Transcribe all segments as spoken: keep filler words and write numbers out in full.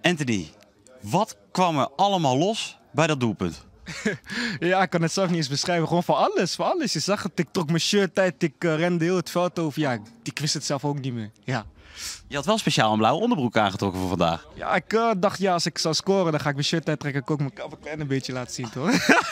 Anthony, wat kwam er allemaal los bij dat doelpunt? Ja, ik kan het zelf niet eens beschrijven. Gewoon van alles, van alles. Je zag het, ik trok mijn shirt uit, ik uh, rende heel het veld over. Ja, ik wist het zelf ook niet meer. Ja, Je had wel speciaal een blauwe onderbroek aangetrokken voor vandaag. ja ik uh, dacht, ja, als ik zou scoren, dan ga ik mijn shirt uittrekken. Ik ook mijn kap een klein beetje laten zien, toch?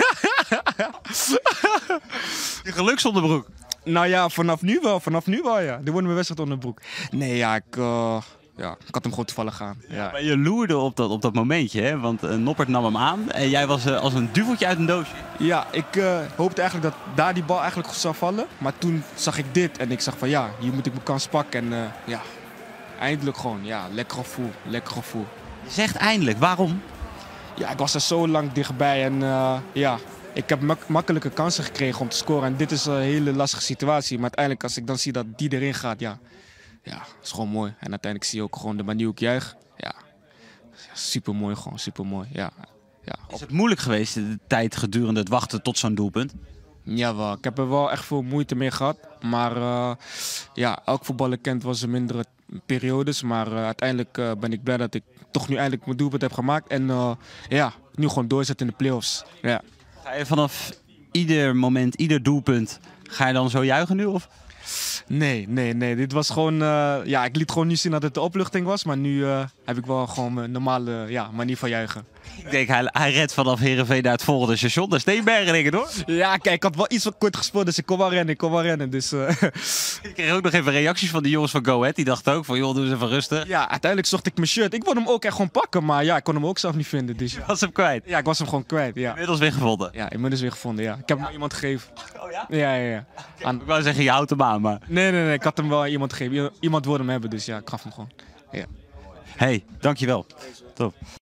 Je geluksonderbroek. Nou ja, vanaf nu wel, vanaf nu wel, ja. Dit wordt mijn wedstrijd onderbroek. Nee, ja, ik, uh, ja, ik had hem gewoon toevallig aan. Ja. Maar je loerde op dat, op dat momentje, hè? Want uh, Noppert nam hem aan en jij was uh, als een duveltje uit een doosje. Ja, ik uh, hoopte eigenlijk dat daar die bal eigenlijk goed zou vallen. Maar toen zag ik dit en ik zag van ja, hier moet ik mijn kans pakken. En uh, ja, eindelijk gewoon, ja, lekker gevoel, lekker gevoel. Je zegt eindelijk, waarom? Ja, ik was er zo lang dichtbij en uh, ja, ik heb mak makkelijke kansen gekregen om te scoren. En dit is een hele lastige situatie. Maar uiteindelijk als ik dan zie dat die erin gaat, ja, ja, is gewoon mooi. En uiteindelijk zie je ook gewoon de manier hoe ik juich. Ja, super mooi gewoon, super mooi. Ja, ja. Is het moeilijk geweest de tijd gedurende het wachten tot zo'n doelpunt? Jawel, ik heb er wel echt veel moeite mee gehad. Maar uh, ja, elk voetballer kent wel zijn mindere periodes. Maar uh, uiteindelijk uh, ben ik blij dat ik toch nu eindelijk mijn doelpunt heb gemaakt. En uh, ja, nu gewoon doorzetten in de play-offs. Ja. Ga je vanaf ieder moment, ieder doelpunt, ga je dan zo juichen nu? Of? Nee, nee, nee. Dit was gewoon... Uh, ja, ik liet gewoon nu zien dat het de opluchting was. Maar nu uh, heb ik wel gewoon mijn normale ja, manier van juichen. Ik denk, hij, hij redt vanaf Heerenveen naar het volgende station. Dat is Steenbergen, denk ik, hoor. Ja, kijk, ik had wel iets wat kort gespeeld, dus ik kon wel rennen, ik kon wel rennen. Dus, uh... Ik kreeg ook nog even reacties van de jongens van Go Ahead. Die dachten ook van, joh, doe eens even rustig. Ja, uiteindelijk zocht ik mijn shirt. Ik wilde hem ook echt gewoon pakken, maar ja, ik kon hem ook zelf niet vinden. Dus, Je ja. was hem kwijt. ja, ik was hem gewoon kwijt, ja. Inmiddels weer gevonden. Ja, inmiddels weer gevonden, ja. Ik heb hem aan iemand gegeven. Oh ja? Ja, ja, ja. Aan... Ik wou zeggen, je houdt hem aan, maar... Nee, nee, nee, ik had hem wel aan iemand gegeven. Iemand wilde hem hebben, dus ja, ik gaf hem gewoon. Ja. Hey, dankjewel. Top.